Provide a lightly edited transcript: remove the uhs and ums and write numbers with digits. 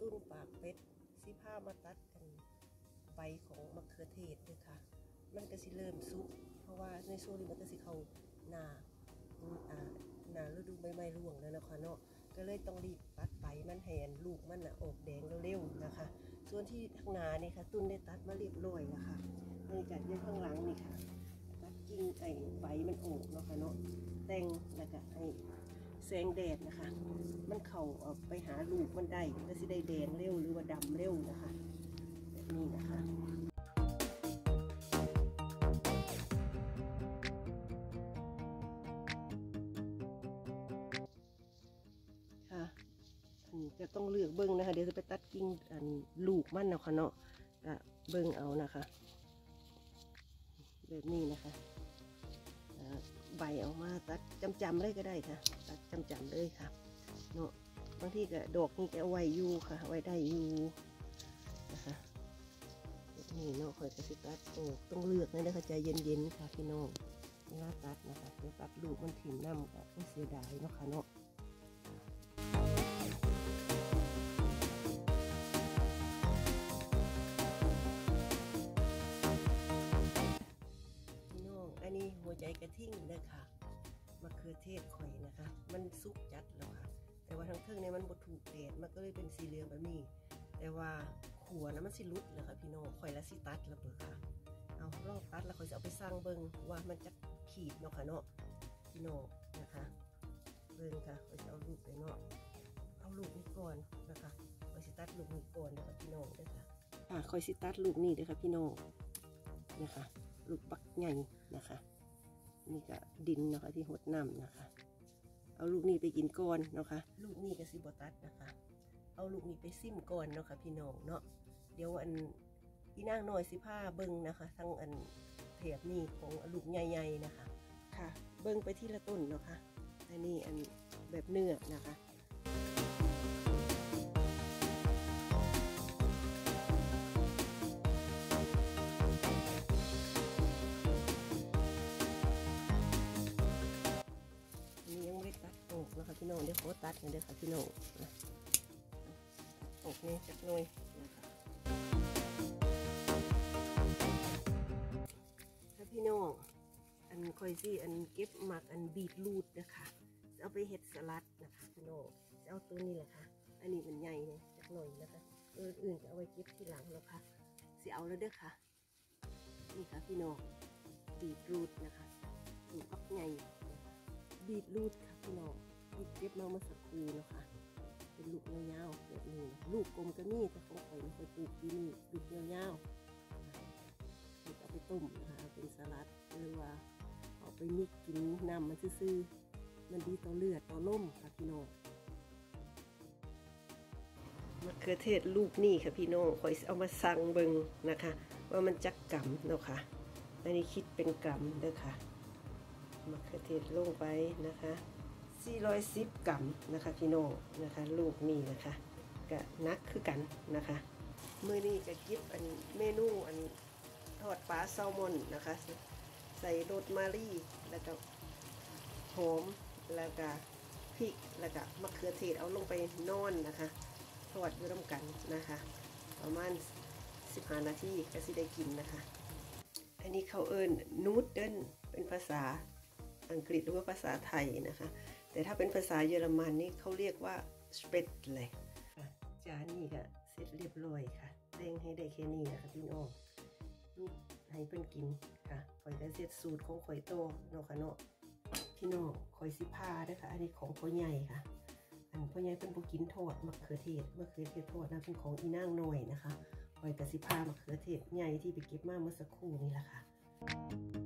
ตุ้นปากเป็ดสิผ้ามาตัดกันใบของมะเขือเทศด้วยค่ะมันก็สิเริ่มสุกเพราะว่าในช่วงนี้มันก็สิเข้าหน้าฤดูใบไม้ร่วงแล้วนะคะเนาะก็เลยต้องรีบตัดใบมันแหนลูกมันออกแดงเร็วๆนะคะส่วนที่ข้างหน้านี่ค่ะตุ้นได้ตัดมาเรียบร้อยแล้วค่ะในจัดในข้างหลังนี่ค่ะตัดกิ่งใบมันออกเนาะค่ะเนาะแต่งแล้วก็ให้แสงแดดนะคะมันเข้าไปหาลูกมันได้ก็สิได้แดงเร็วหรือว่าดำเร็วนะคะแบบนี้นะคะจะต้องเลือกเบิ้งนะคะเดี๋ยวจะไปตัดกิ่งลูกมันนะคะเนาะเบิ้งเอานะคะแบบนี้นะคะใบออกมาตัดจำเลยก็ได้ค่ะตัดจำเลยค่ะเนาะบางทีก็ดอกนี่ก็เอาไว้อยู่ค่ะไว้ได้อยู่นะคะแบบนี้เนาะคอยกระสิตัดโอ้ต้องเลือกนะคะใจเย็นๆค่ะพี่น้องเวลาตัดนะคะเดี๋ยวตัดลูกมันถิ่มน้ำก็ไม่เสียดายเนาะค่ะเนาะอันนี้หัวใจกระทิ่งเลยค่ะมะเขือเทศข่อยนะคะมันสุกจัดแล้วค่ะแต่ว่าทั้งเครื่องในมันบดถูกแดดมันก็เลยเป็นสีเหลืองแบบนี้แต่ว่าขัวนะมันสิรุดเลยค่ะพี่น้องข่อยละสิตัดแล้วเปิดค่ะเอาลอกตัดแล้วข่อยจะเอาไปสร้างเบิ้งว่ามันจะขีดเนาะค่ะเนาะพี่น้องนะคะเบิ้งค่ะข่อยจะเอาลูกไปเนาะเอาลูกนี้ก่อนนะคะข่อยสิตัดลูกนี้ก่อนนะคะพี่น้องด้วยค่ะข่อยสิตัดลูกนี้ด้วยค่ะพี่น้องนะคะลูกปักใหญ่นะคะนี่ก็ดินนะคะที่หดน้ำนะคะเอาลูกนี้ไปกินก่อนเนาะค่ะลูกนี้ก็สิบตัดนะคะเอาลูกนี้ไปซิมก่อนเนาะค่ะพี่น้องเนาะเดี๋ยวอีนางน้อย15เบิ้งนะคะทั้งเทียบนี่ของลูกใหญ่ๆนะคะค่ะเบิ้งไปที่ละต้นเนาะค่ะอันนี้แบบเนื้อนะคะนะคะพี่น้องเดี๋ยวขอตัดกันเดี๋ยวค่ะพี่น้องออกนี่จักหน่อยนะคะถ้าพี่น้องคอยสิเก็บหมักบีทรูทนะคะจะเอาไปเฮ็ดสลัดนะคะพี่น้องจะเอาตัวนี้แหละค่ะอันนี้มันใหญ่เนี่ยจักหน่อยนะคะอื่นจะเอาไว้เก็บทีหลังแล้วค่ะสิเอาแล้วเด้อค่ะนี่ค่ะพี่น้องบีทรูทนะคะถูกปักใหญ่บีทรูทค่ะพี่น้องเก็บมาเมื่อสักครู่นะคะเป็นลูกยาวๆแบบนี้ลูกกลมก็มีแต่ของข่อยไม่ค่อยปลูกที่นี่ลูกยาวๆเอาไปต้มนะคะเป็นสลัดหรือว่าเอาไปมิกกินน้ำมันซื่อๆมันดีต่อเลือดต่อลมค่ะพี่น้องมะเขือเทศลูกนี่ค่ะพี่น้องข่อยเอามาสั่งเบิ่งนะคะว่ามันจักกำเนาะค่ะอันนี้คิดเป็นกำเด้อค่ะมะเขือเทศลงไปนะคะ410 กรัมนะคะพี่น้องนะคะลูกนี่นะคะก็นักคือกันนะคะมื้อนี้ก็กินเมนูทอดปลาแซลมอนนะคะใส่โรสแมรี่แล้วก็หอมแล้วก็พริกแล้วก็มะเขือเทศเอาลงไปนอนนะคะทอดอยู่ร่วมกันนะคะประมาณ15 นาทีก็สิได้กินนะคะอันนี้เขานูดเดิลเป็นภาษาอังกฤษหรือว่าภาษาไทยนะคะแต่ถ้าเป็นภาษาเยอรมันนี่เขาเรียกว่าสเปดเลยจานนี้ก็เสร็จเรียบร้อยค่ะเร่งให้ได้แค่นี้นะคะพี่น้องลูกให้เพิ่นกินค่ะข่อยก็เสร็จสูตรของข่อยโตเนาะค่ะเนาะพี่น้องข่อย15นะคะอันนี้ของพ่อใหญ่ค่ะพ่อใหญ่เป็นผู้กินทอดมะเขือเทศทอดนะเป็นของอีนางน้อยนะคะข่อยก็15มะเขือเทศใหญ่ที่ไปเก็บมาเมื่อสักครู่นี่แหละค่ะ